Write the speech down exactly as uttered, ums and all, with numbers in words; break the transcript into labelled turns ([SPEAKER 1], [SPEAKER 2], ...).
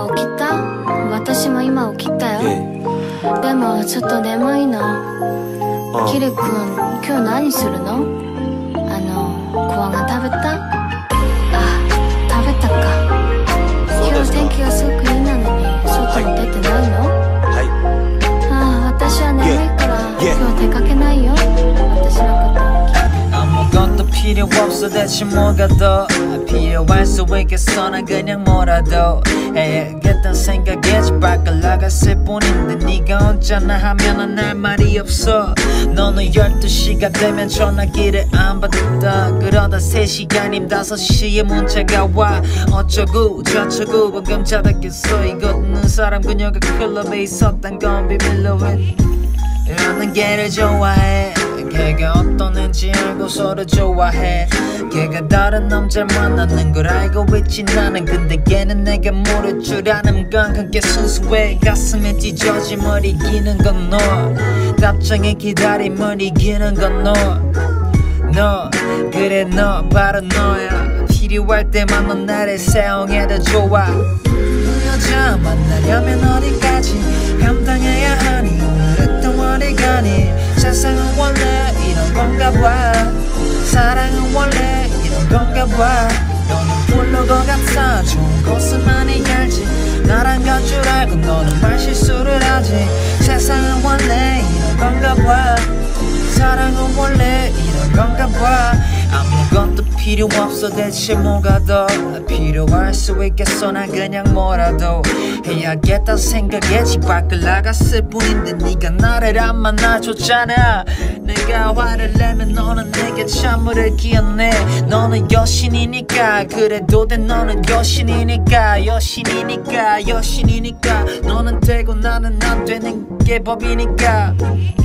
[SPEAKER 1] は起きた？私も今起きたよ。でもちょっと眠いの。キリ君、今日何するの？あの、ご飯食べた？あ、食べたか。今日天気がすごくいいなのに外に出てないの？はい。ああ、私は眠いから今日出かけないよ。私のことを聞いて。
[SPEAKER 2] 아무것도 필요 없어 대체 뭐가 더 필요할 수 있겠어 난 그냥 뭐라도 해야겠단 생각에 집 밖을 나갔을 뿐인데 네가 언제나 하면은 할 말이 없어 너는 열두 시가 되면 전화기를 안 받았다 그러다 세 시간이면 다섯 시에 문자가 와 어쩌고 저쩌고 방금 자다 깼어 이거 듣는 사람 그녀가 클럽에 있었단 건 비밀로 해 나는 걔를 좋아해 걔가 어떤 애인지 알고 서로 좋아해 걔가 다른 남자를 만나는 걸 알고 있지 나는 근데 걔는 내가 모를 줄 아는 건 그게 순수해 가슴에 찢어짐을 이기는 건 너 답장에 기다림을 이기는 건 너 너 그래 너 바로 너야 필요할 때만 넌 나를 사용해도 좋아 그 여자 만나려면 어디까지 감당해야 하니 오늘은 어디 가니 세상은 원래 이런 건가 봐 사랑은 원래 이런 건가 봐 너는 부를 것 같아 좋은 곳을 많이 알지 나랑 갈 줄 알고 너는 말실수를 하지 세상은 원래 이런 건가 봐 사랑은 원래 이런 건가 봐 아무것도 필요 없어 대체 뭐가 더 필요할 수 있겠어 난 그냥 뭐라도 해야겠다 생각에 집 밖을 나갔을 뿐인데 네가 나를 안 만나줬잖아 내가 화를 내면 너는 내게 찬물을 기었네 너는 여신이니까 그래도 돼 너는 여신이니까 여신이니까 여신이니까 너는 되고 나는 안 되는 게 법이니까